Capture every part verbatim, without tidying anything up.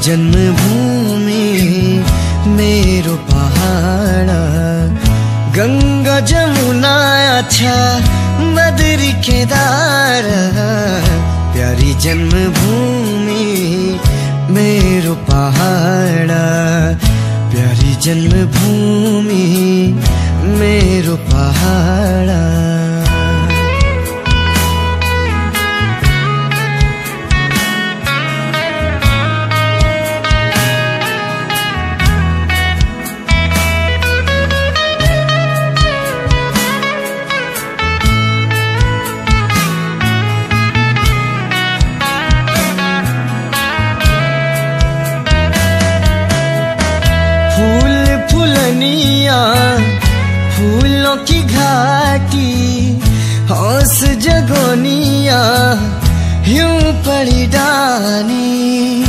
जन्मभूमि मेरो पहाड़, गंगा जमुना अच्छा बद्री केदार। प्यारी जन्मभूमि मेरो पहाड़, प्यारी जन्मभूमि मेरो पहाड़। फूल फुलनिया फूलों की घाटी, हौस जगोनिया यूं पड़ी डानी।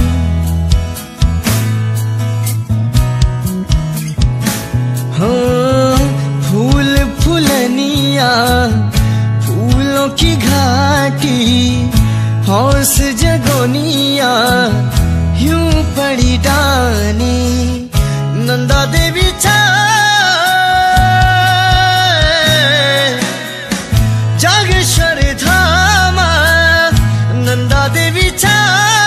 हो फूल फुलनिया फूलों की घाटी, हौस जगोनिया यूं पड़ी डानी। नंदा देवी छा जागेश्वर धामा, नंदा देवी छा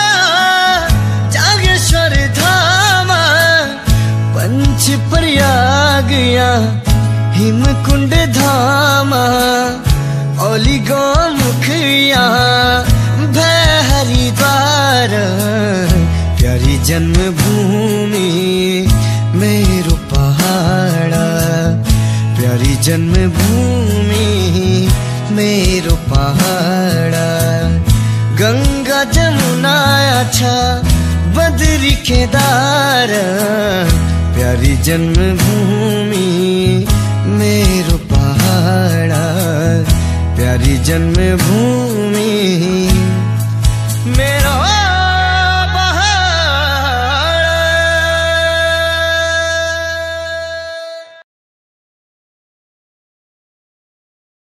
जागेश्वर धामा। पंच प्रयाग या हिमकुंड धामा, ओली गौमुखिया भय हरिद्वार। प्यारी जन्मभूमि मेरो पहाड़, प्यारी जन्मभूमि मेरो पहाड़। गंगा जमुना अच्छा बद्री केदार। प्यारी जन्मभूमि मेरो पहाड़, प्यारी जन्मभूमि मेरो